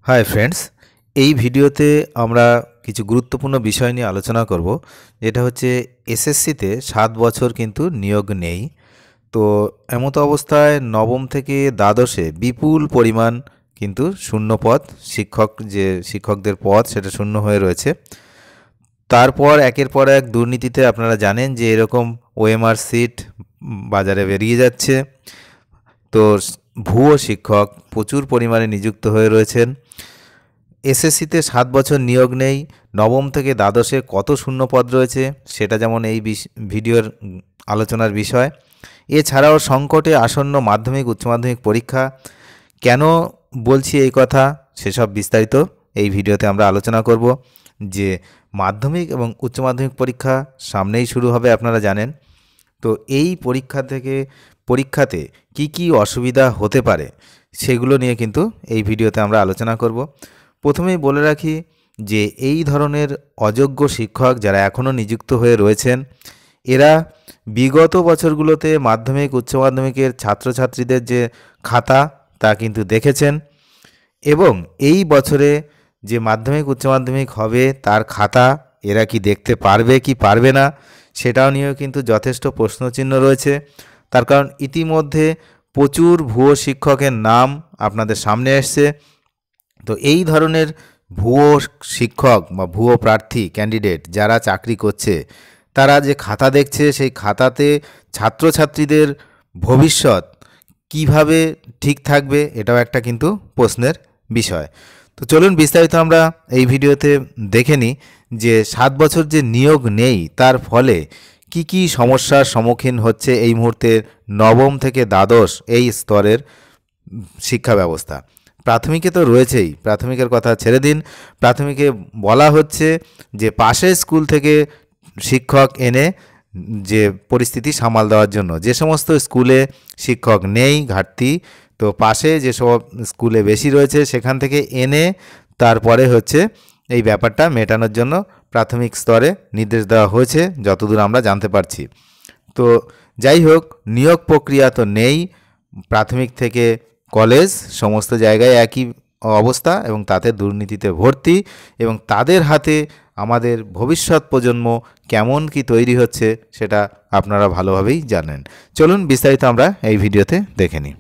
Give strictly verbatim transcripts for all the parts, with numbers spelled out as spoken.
Hi friends, এই ভিডিওতে আমরা কিছু গুরুত্বপূর্ণ বিষয় নিয়ে আলোচনা করব। যেটা হচ্ছে এসএসসিতে সাত বছর কিন্তু নিয়োগ নেই। তো এমতো অবস্থায় নবম থেকে দ্বাদশে বিপুল পরিমাণ কিন্তু শূন্য পদ, শিক্ষক যে শিক্ষকদের পদ সেটা শূন্য হয়ে রয়েছে। তারপর একের পর এক দুর্নীতিতে আপনারা জানেন যে এরকম ওএমআর সিট বাজারে বেরিয়ে যাচ্ছে। তো ভুয়ো শিক্ষক প্রচুর পরিমাণে নিযুক্ত হয়ে রয়েছেন। এসএসসিতে সাত বছর নিয়োগ নেই, নবম থেকে দ্বাদশে কত শূন্য পদ রয়েছে সেটা যেমন এই ভিডিওর আলোচনার বিষয়। এছাড়াও সংকটে আসন্ন মাধ্যমিক উচ্চ মাধ্যমিক পরীক্ষা, কেন বলছি এই কথা সেসব বিস্তারিত এই ভিডিওতে আমরা আলোচনা করব। যে মাধ্যমিক এবং উচ্চ মাধ্যমিক পরীক্ষা সামনেই শুরু হবে আপনারা জানেন। তো এই পরীক্ষা থেকে পরীক্ষাতে কি কি অসুবিধা হতে পারে সেগুলো নিয়ে কিন্তু এই ভিডিওতে আমরা আলোচনা করব। প্রথমেই বলে রাখি যে এই ধরনের অযোগ্য শিক্ষক যারা এখনও নিযুক্ত হয়ে রয়েছেন, এরা বিগত বছরগুলোতে মাধ্যমিক উচ্চ মাধ্যমিকের ছাত্রছাত্রীদের যে খাতা তা কিন্তু দেখেছেন, এবং এই বছরে যে মাধ্যমিক উচ্চ মাধ্যমিক হবে তার খাতা এরা কি দেখতে পারবে কি পারবে না সেটাও নিয়েও কিন্তু যথেষ্ট প্রশ্নচিহ্ন রয়েছে। তার কারণ ইতিমধ্যে প্রচুর ভুয়ো শিক্ষকের নাম আপনাদের সামনে এসছে। তো এই ধরনের ভুয়ো শিক্ষক বা ভুয়ো প্রার্থী ক্যান্ডিডেট যারা চাকরি করছে, তারা যে খাতা দেখছে সেই খাতাতে ছাত্রছাত্রীদের ভবিষ্যৎ কিভাবে ঠিক থাকবে এটাও একটা কিন্তু প্রশ্নের বিষয়। তো চলুন বিস্তারিত আমরা এই ভিডিওতে দেখে নিই যে সাত বছর যে নিয়োগ নেই তার ফলে কি কি সমস্যার সম্মুখীন হচ্ছে এই মুহূর্তে নবম থেকে দ্বাদশ এই স্তরের শিক্ষা ব্যবস্থা। প্রাথমিকে তো রয়েছেই, প্রাথমিকের কথা ছেড়ে দিন। প্রাথমিকে বলা হচ্ছে যে পাশের স্কুল থেকে শিক্ষক এনে যে পরিস্থিতি সামাল দেওয়ার জন্য, যে সমস্ত স্কুলে শিক্ষক নেই ঘাটতি, তো পাশে যেসব স্কুলে বেশি রয়েছে সেখান থেকে এনে তারপরে হচ্ছে এই ব্যাপারটা মেটানোর জন্য প্রাথমিক স্তরে নির্দেশ দেওয়া হয়েছে যতদূর আমরা জানতে পারছি। তো যাই হোক, নিয়োগ প্রক্রিয়া তো নেই, প্রাথমিক থেকে কলেজ সমস্ত জায়গায় একই অবস্থা, এবং তাতে দুর্নীতিতে ভর্তি, এবং তাদের হাতে আমাদের ভবিষ্যৎ প্রজন্ম কেমন কি তৈরি হচ্ছে সেটা আপনারা ভালোভাবেই জানেন। চলুন বিস্তারিত আমরা এই ভিডিওতে দেখে নিই।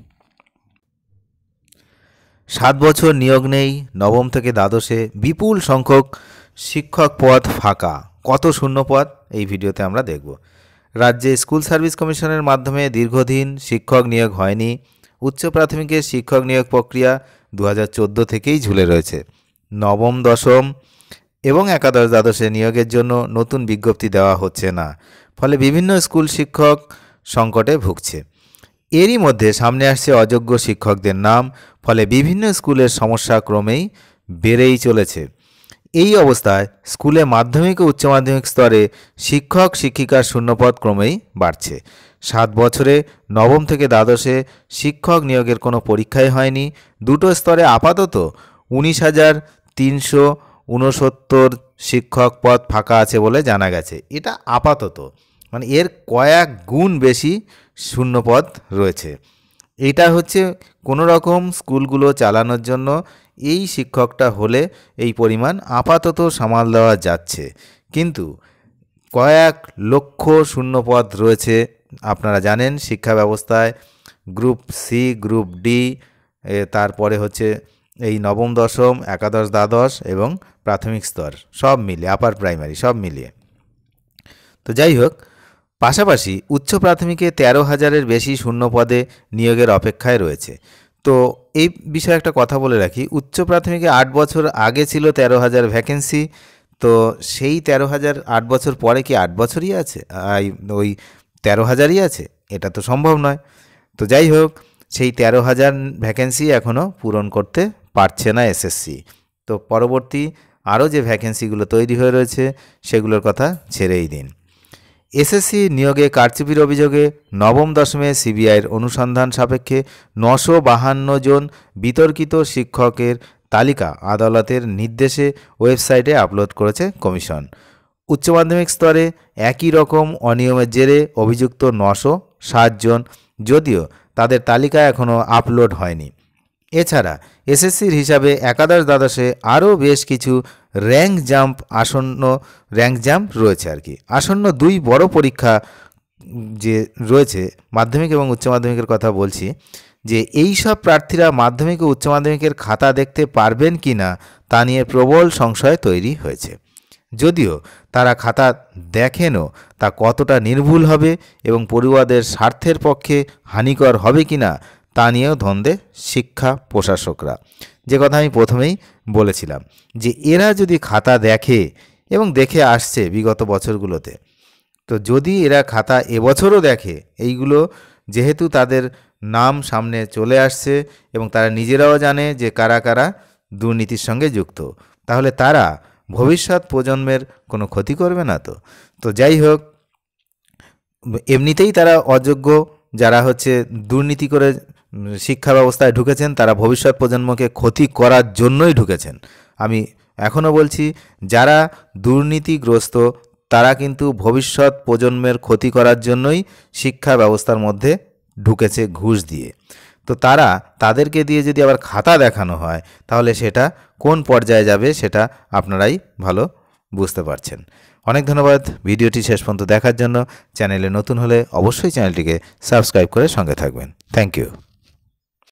সাত বছর নিয়োগ নেই, নবম থেকে দ্বাদশে বিপুল সংখ্যক শিক্ষক পদ ফাঁকা। কত শূন্য পদ এই ভিডিওতে আমরা দেখব। রাজ্যে স্কুল সার্ভিস কমিশনের মাধ্যমে দীর্ঘদিন শিক্ষক নিয়োগ হয়নি। উচ্চ প্রাথমিকের শিক্ষক নিয়োগ প্রক্রিয়া দু হাজার চোদ্দো থেকেই ঝুলে রয়েছে। নবম দশম এবং একাদশ দ্বাদশে নিয়োগের জন্য নতুন বিজ্ঞপ্তি দেওয়া হচ্ছে না, ফলে বিভিন্ন স্কুল শিক্ষক সংকটে ভুগছে। এরই মধ্যে সামনে আসছে অযোগ্য শিক্ষকদের নাম, ফলে বিভিন্ন স্কুলের সমস্যা ক্রমেই বেড়েই চলেছে। এই অবস্থায় স্কুলে মাধ্যমিক ও উচ্চ মাধ্যমিক স্তরে শিক্ষক শিক্ষিকার শূন্যপদ ক্রমেই বাড়ছে। সাত বছরে নবম থেকে দ্বাদশে শিক্ষক নিয়োগের কোনো পরীক্ষাই হয়নি। দুটো স্তরে আপাতত উনিশ হাজার তিনশো উনসত্তর শিক্ষক পদ ফাঁকা আছে বলে জানা গেছে। এটা আপাতত, মানে এর কয়েক গুণ বেশি শূন্যপদ রয়েছে। এটা হচ্ছে কোনো রকম স্কুলগুলো চালানোর জন্য এই শিক্ষকটা হলে এই পরিমাণ আপাতত সামাল দেওয়া যাচ্ছে, কিন্তু কয়েক লক্ষ শূন্যপদ রয়েছে। আপনারা জানেন শিক্ষা ব্যবস্থায় গ্রুপ সি, গ্রুপ ডি, তারপরে হচ্ছে এই নবম দশম, একাদশ দ্বাদশ এবং প্রাথমিক স্তর সব মিলিয়ে, আপার প্রাইমারি সব মিলিয়ে। তো যাই হোক, পাশাপাশি উচ্চ প্রাথমিকে তেরো হাজারের বেশি শূন্য পদে নিয়োগের অপেক্ষায় রয়েছে। তো এই বিষয়ে একটা কথা বলে রাখি, উচ্চ প্রাথমিকে আট বছর আগে ছিল তেরো হাজার ভ্যাকেন্সি। তো সেই তেরো হাজার আট বছর পরে কি আট বছরই আছে, ওই তেরো হাজারই আছে? এটা তো সম্ভব নয়। তো যাই হোক, সেই তেরো হাজার ভ্যাকেন্সি এখনও পূরণ করতে পারছে না এসএসসি। তো পরবর্তী আরও যে ভ্যাকেন্সিগুলো তৈরি হয়ে রয়েছে সেগুলোর কথা ছেড়েই দিন। এসএসসি নিয়োগে কারচুপির অভিযোগে নবম দশমে সিবিআইয়ের অনুসন্ধান সাপেক্ষে নশো বাহান্ন জন বিতর্কিত শিক্ষকের তালিকা আদালতের নির্দেশে ওয়েবসাইটে আপলোড করেছে কমিশন। উচ্চ মাধ্যমিক স্তরে একই রকম অনিয়মের জেরে অভিযুক্ত নশো ষাট জন, যদিও তাদের তালিকা এখনও আপলোড হয়নি। এছাড়া এসএসসির হিসাবে একাদশ দ্বাদশে আরও বেশ কিছু র্যাঙ্ক জাম্প আসন্ন র্যাঙ্ক জাম্প রয়েছে আর কি। আসন্ন দুই বড় পরীক্ষা যে রয়েছে, মাধ্যমিক এবং উচ্চ মাধ্যমিকের কথা বলছি, যে এই সব প্রার্থীরা মাধ্যমিক ও উচ্চ মাধ্যমিকের খাতা দেখতে পারবেন কি না তা নিয়ে প্রবল সংশয় তৈরি হয়েছে। যদিও তারা খাতা দেখেনও, তা কতটা নির্ভুল হবে এবং পড়ুয়াদের স্বার্থের পক্ষে হানিকর হবে কি না তা নিয়েও দ্বন্দ্বে শিক্ষা প্রশাসকরা। যে কথা আমি প্রথমেই বলেছিলাম, যে এরা যদি খাতা দেখে এবং দেখে আসছে বিগত বছরগুলোতে, তো যদি এরা খাতা এবছরও দেখে, এইগুলো যেহেতু তাদের নাম সামনে চলে আসছে এবং তারা নিজেরাও জানে যে কারা কারা দুর্নীতির সঙ্গে যুক্ত, তাহলে তারা ভবিষ্যৎ প্রজন্মের কোনো ক্ষতি করবে না তো। তো যাই হোক, এমনিতেই তারা অযোগ্য, যারা হচ্ছে দুর্নীতি করে শিক্ষা ব্যবস্থায় ঢুকেছেন, তারা ভবিষ্যৎ প্রজন্মকে ক্ষতি করার জন্যই ঢুকেছেন। আমি এখনও বলছি, যারা দুর্নীতিগ্রস্ত তারা কিন্তু ভবিষ্যৎ প্রজন্মের ক্ষতি করার জন্যই শিক্ষা ব্যবস্থার মধ্যে ঢুকেছে ঘুষ দিয়ে। তো তারা তাদেরকে দিয়ে যদি আবার খাতা দেখানো হয়, তাহলে সেটা কোন পর্যায়ে যাবে সেটা আপনারাই ভালো বুঝতে পারছেন। অনেক ধন্যবাদ ভিডিওটি শেষ পর্যন্ত দেখার জন্য। চ্যানেলে নতুন হলে অবশ্যই চ্যানেলটিকে সাবস্ক্রাইব করে সঙ্গে থাকবেন। Thank you.